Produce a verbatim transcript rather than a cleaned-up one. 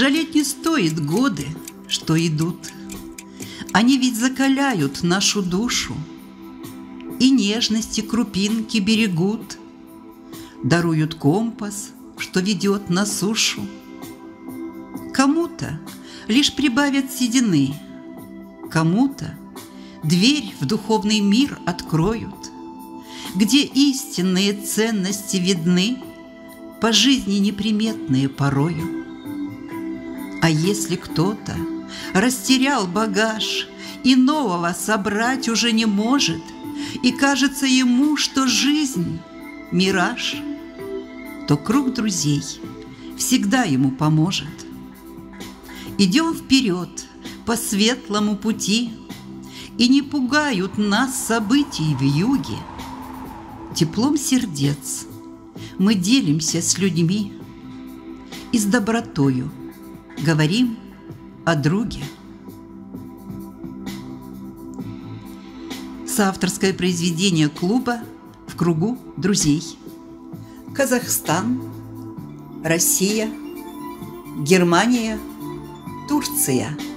Жалеть не стоит годы, что идут. Они ведь закаляют нашу душу и нежности крупинки берегут, даруют компас, что ведет на сушу. Кому-то лишь прибавят седины, кому-то дверь в духовный мир откроют, где истинные ценности видны, по жизни неприметные порою. А если кто-то растерял багаж и нового собрать уже не может, и кажется ему, что жизнь – мираж, то круг друзей всегда ему поможет. Идем вперед по светлому пути, и не пугают нас событий вьюги. Теплом сердец мы делимся с людьми и с добротою говорим о друге. Соавторское произведение клуба «В кругу друзей». Казахстан, Россия, Германия, Турция.